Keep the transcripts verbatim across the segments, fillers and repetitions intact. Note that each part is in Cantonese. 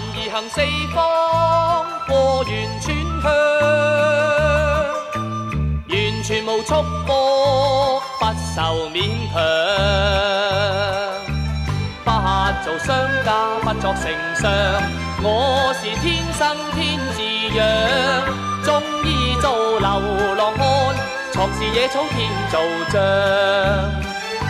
而行四方，過完村鄉，完全無束縛，不受勉強。不做商家，不作丞相，我是天生天自養，鍾意做流浪漢，藏是野草天造像。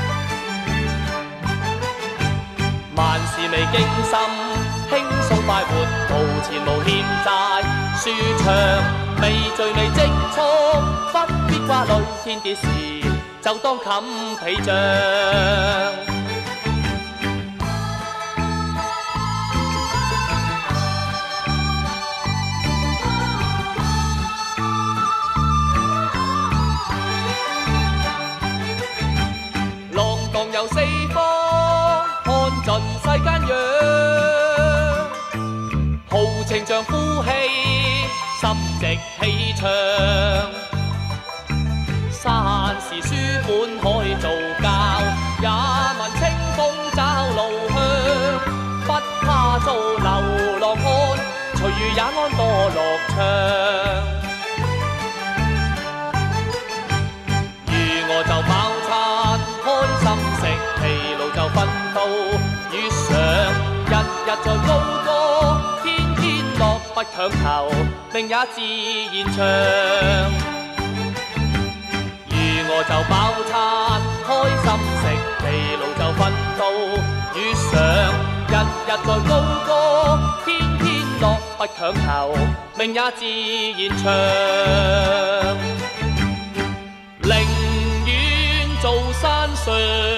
萬事未經心，輕鬆快活，無錢無欠債，舒暢未醉未積蓄，不必掛慮天跌時，就當冚被帳。遊四方，看盡世間樣，豪情像呼氣，心直氣長。山是書本海造教，也聞清風找路向。不怕做流浪漢，隨遇也安多樂暢。如我就飽餐，開心食，疲勞就奮鬥與上，日日在高歌，天天樂不強求，命也自然長。如我就飽餐，開心食，疲勞就奮鬥與上，日日在高歌，天天樂不強求，命也自然長。寧願做山上